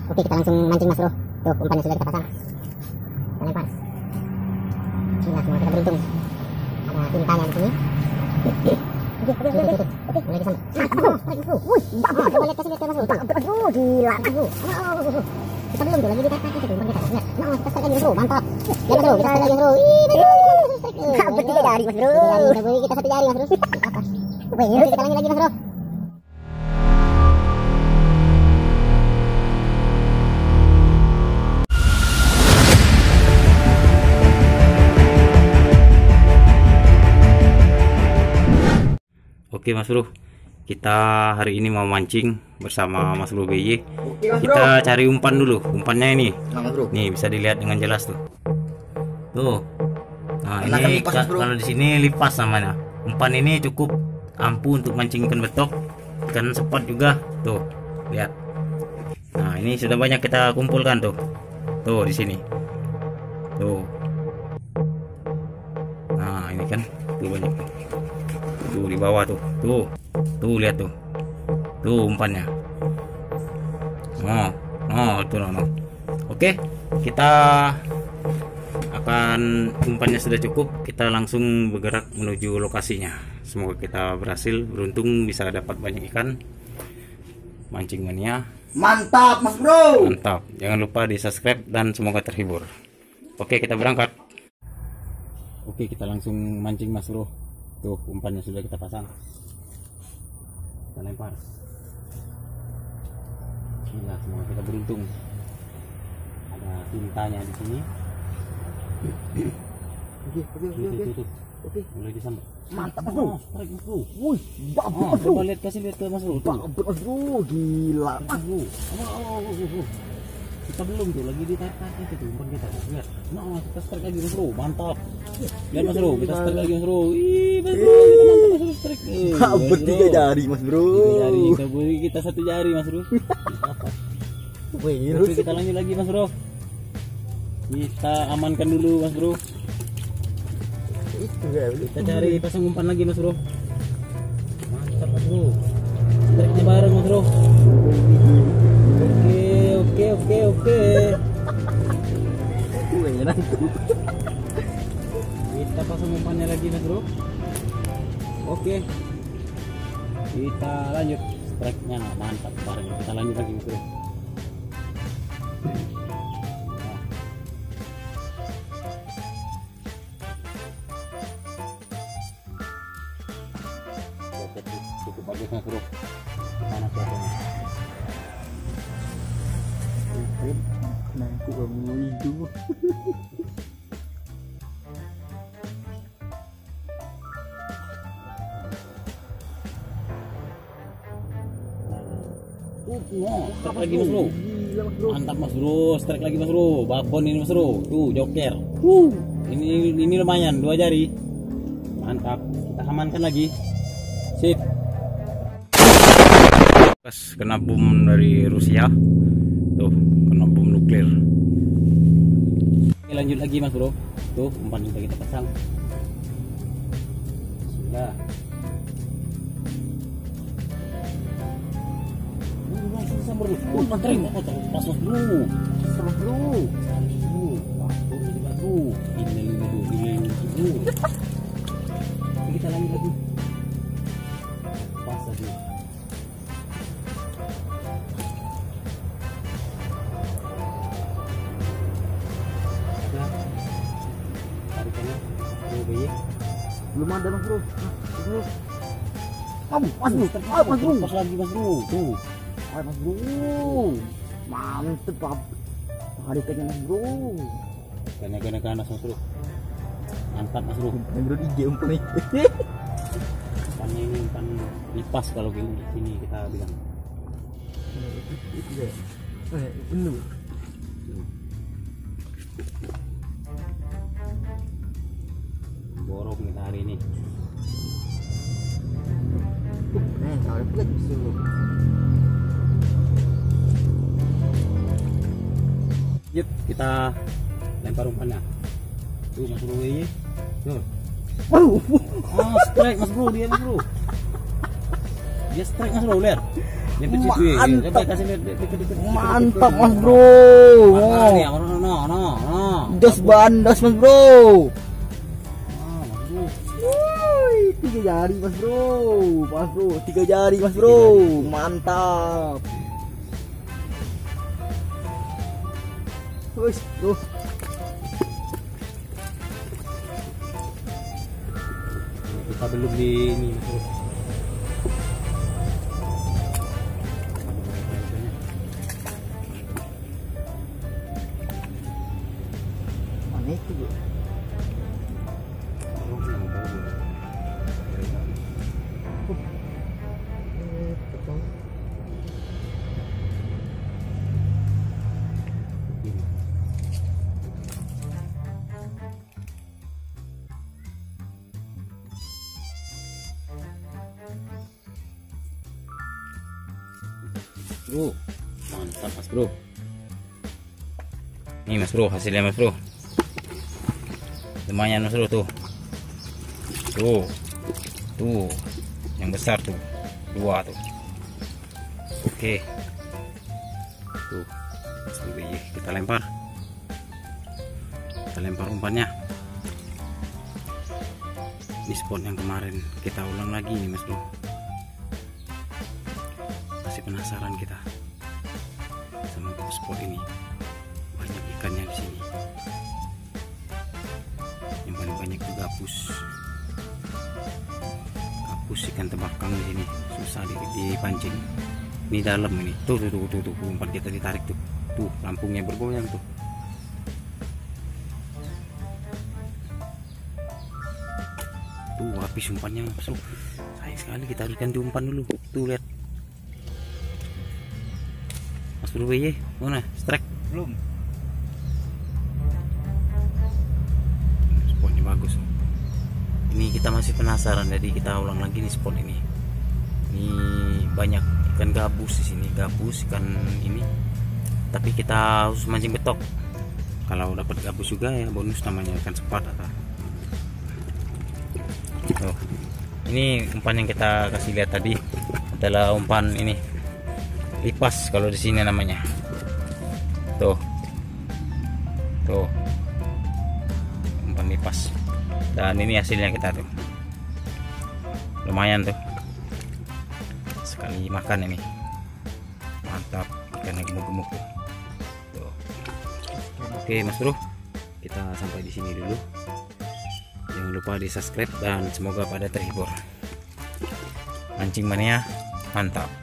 Oke, kita langsung mancing Mas Bro. Tuh, umpannya sudah kita pasang. Kita lempar. Bismillah, semoga kita beruntung. Ada tintanya di sini. Oke, mulai disambut. Wih, coba lihat kasih lihat Mas Bro. Aduh, gila Mas Bro. Kita belum tuh lagi ditarik itu umpan kita. Lihat. Nah, kita strike lagi Mas Bro, mantap. Ya Mas Bro, kita strike lagi Mas Bro. Dapat 3 jari Mas Bro. Kita 1 jari Mas Bro. Apa? Wih, kita lanjut lagi Mas Bro. Oke Mas Bro, kita hari ini mau mancing bersama Mas Bro BY. Kita cari umpan dulu, umpannya ini. Nih bisa dilihat dengan jelas tuh. Tuh. Nah ini kalau di sini lipas namanya. Umpan ini cukup ampuh untuk mancing ikan betok, ikan sepat juga. Tuh, lihat. Nah ini sudah banyak kita kumpulkan tuh. Tuh di sini. Tuh. Nah ini kan tuh banyak tuh. Tuh di bawah tuh, tuh lihat tuh umpannya. Tuh. Oke, kita akan umpannya sudah cukup, kita langsung bergerak menuju lokasinya. Semoga kita berhasil, beruntung bisa dapat banyak ikan. Mancing mania. Mantap Mas Bro. Mantap. Jangan lupa di subscribe dan semoga terhibur. Oke, kita berangkat. Oke, kita langsung mancing Mas Bro. Tuh umpannya sudah kita pasang. Kita lempar. Bismillah, semoga kita beruntung. Ada tintanya di sini. Oke. Mulai disambut. Mantap Mas Bro. Strike Mas Bro. Wih, bagus Mas Bro. Coba lihat, kasih lihat ke Mas Bro. Bagus Mas Bro, gila Mas Bro. Kita belum tuh, lagi ditarik-tarik itu umpan kita. Lihat. Nah, kita strike lagi Mas Bro. Mantap. Lihat Mas Bro, kita strike lagi Mas Bro. Ih, Mas Bro, kita mantap Mas Bro strike. Dapat 3 jari Mas Bro. 3 jari, kita beri kita 1 jari Mas Bro. Wih, Oke, kita lanjut lagi Mas Bro. Kita amankan dulu Mas Bro. Kita cari pasang umpan lagi Mas Bro. Mantap Mas Bro. Strike-nya bareng Mas Bro. Oke. Kita pasang umpannya lagi Mas Bro. Oke. Kita lanjut. Strike-nya mantap bareng. Kita lanjut lagi Mas Bro. Cukup bagus Mas Bro. Mana suasana? Nangku kamu hidup. Strike lagi Mas Bro. Mantap Mas Bro, strike lagi Mas Bro. Babon ini Mas Bro. Tuh joker. Ini lumayan 2 jari. Mantap. Kita amankan lagi. Sip. Kena bom dari Rusia. Tuh, kena bom nuklir. Oke, lanjut lagi Mas Bro. Tuh, umpan sudah kita pasang. Sudah. Sambar dulu. Mantap. Pas Mas Bro. Mas Bro. Ini. Kita lanjut lagi. Pas lagi. Belum ada Mas Bro. Mas Bro. Pas lagi Mas Bro. Tuh. Mas Bro. Mantep. Tarikannya Mas Bro. Kena ganas Mas Bro. Mantap Mas Bro. Mas Bro DJ umpan ini. Umpannya ini umpan lipas kalau di sini kita bilang. Itu ya. Benar. Borok kita hari ini. Kalau pelat bisa. Yuk, kita lempar umpannya. Tuh Mas Bro ini. Tuh. Strike Mas Bro, dia Mas Bro. Dia strike Mas Bro, lihat. Mantap Mas Bro. Das bandas Mas Bro. Woi, 3 jari Mas Bro. Mas Bro, 3 jari Mas Bro. Mantap. Wes, Bro. Kita belum di ini. Mana itu, Bro? Bro, mantap Mas Bro. Nih Mas Bro, hasilnya Mas Bro. Lumayan Mas Bro tuh. Tuh, yang besar tuh, 2 tuh. Oke. Tuh, kita lempar. Kita lempar umpannya. Di spot yang kemarin kita ulang lagi nih Mas Bro. Masih penasaran kita sama spot ini. Banyak ikannya di sini. Yang paling banyak itu gabus. Gabus ikan tebakang di sini susah dipancing. Ini dalam ini. Tuh umpan kita ditarik tuh. Tuh lampungnya bergoyang tuh. Tuh habis umpannya masuk. Sayang sekali, kita harus ganti umpan dulu. Tuh lihat. Mas Bro BY, mana? Strike belum? Spotnya bagus. Ini kita masih penasaran, jadi kita ulang lagi nih spot ini. Ini banyak ikan gabus di sini, gabus ikan ini. Tapi kita harus mancing betok. Kalau dapat gabus juga ya bonus, namanya ikan sepat atau. Oh, ini umpan yang kita kasih lihat tadi adalah umpan ini. Lipas kalau di sini namanya. Tuh. Umpan lipas. Dan ini hasilnya kita tuh. Lumayan tuh. Sekali makan ini. Mantap, ikannya gemuk-gemuk tuh. Tuh. Oke, Mas Bro. Kita sampai di sini dulu. Jangan lupa di-subscribe dan semoga pada terhibur. Mancing mania, mantap.